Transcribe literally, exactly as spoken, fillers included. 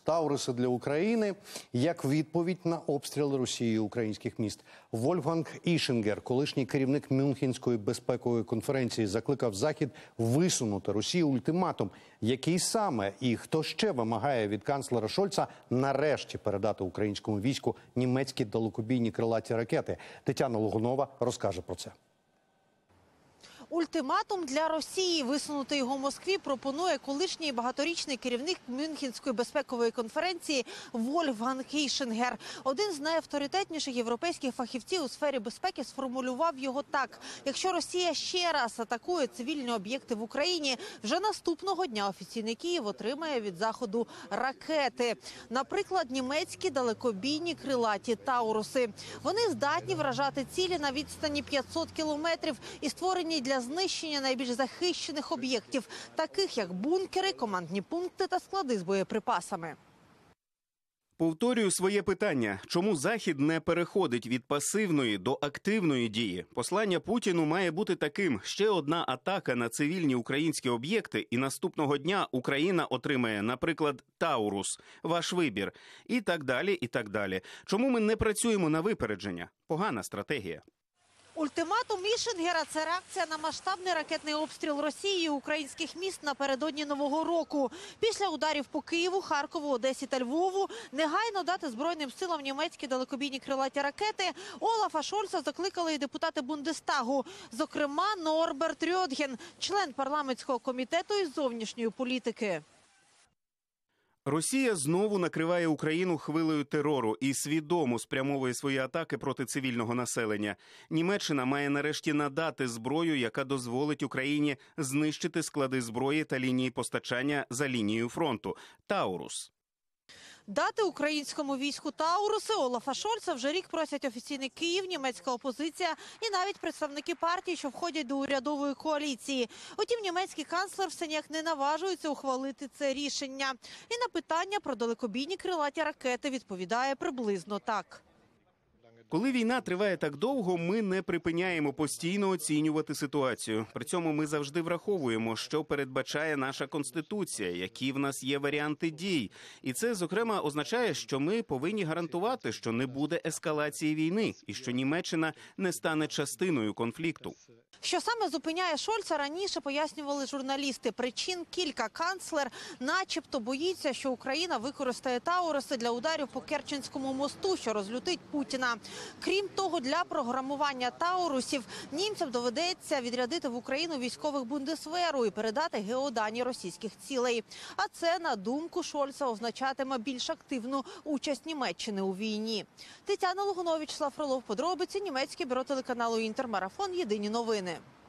Тауруси для України як відповідь на обстріли Росією українських міст. Вольфганг Ішингер, колишній керівник Мюнхенської безпекової конференції, закликав Захід висунути Росії ультиматум. Який саме і хто ще вимагає від канцлера Шольца нарешті передати українському війську німецькі далекобійні крилаті ракети? Тетяна Логунова розкаже про це. Ультиматум для Росії. Висунути його Москві пропонує колишній багаторічний керівник Мюнхенської безпекової конференції Вольфганг Ішингер. Один з найавторитетніших європейських фахівців у сфері безпеки сформулював його так. Якщо Росія ще раз атакує цивільні об'єкти в Україні, вже наступного дня офіційний Київ отримає від Заходу ракети. Наприклад, німецькі далекобійні крилаті Тауруси. Вони здатні вражати цілі на відстані п'ятсот кілометрів і створені для знищення найбільш захищених об'єктів, таких як бункери, командні пункти та склади з боєприпасами. Повторюю своє питання. Чому Захід не переходить від пасивної до активної дії? Послання Путіну має бути таким. Ще одна атака на цивільні українські об'єкти, і наступного дня Україна отримає, наприклад, Таурус. Ваш вибір. І так далі, і так далі. Чому ми не працюємо на випередження? Погана стратегія. Ультиматум Ішингера – це реакція на масштабний ракетний обстріл Росії українських міст напередодні Нового року. Після ударів по Києву, Харкову, Одесі та Львову негайно дати Збройним силам німецькі далекобійні крилаті ракети Олафа Шольца закликали і депутати Бундестагу. Зокрема, Норберт Рьодген, член парламентського комітету із зовнішньої політики. Росія знову накриває Україну хвилею терору і свідомо спрямовує свої атаки проти цивільного населення. Німеччина має нарешті надати зброю, яка дозволить Україні знищити склади зброї та лінії постачання за лінією фронту. Таурус. Дати українському війську Тауруси Олафа Шольца вже рік просять офіційний Київ, німецька опозиція і навіть представники партій, що входять до урядової коаліції. Утім, німецький канцлер все ніяк не наважується ухвалити це рішення. І на питання про далекобійні крилаті ракети відповідає приблизно так. Коли війна триває так довго, ми не припиняємо постійно оцінювати ситуацію. При цьому ми завжди враховуємо, що передбачає наша Конституція, які в нас є варіанти дій. І це, зокрема, означає, що ми повинні гарантувати, що не буде ескалації війни і що Німеччина не стане частиною конфлікту. Що саме зупиняє Шольца, раніше пояснювали журналісти. Причин кілька. Канцлер начебто боїться, що Україна використає Тауруси для ударів по Керченському мосту, що розлютить Путіна. Крім того, для програмування Таурусів німцям доведеться відрядити в Україну військових бундесверу і передати геодані російських цілей. А це, на думку Шольца, означатиме більш активну участь Німеччини у війні. Тетяна Логунова, Вячеслав Фролов, подробиці, німецьке бюро телеканалу «Інтермарафон», єдині новини.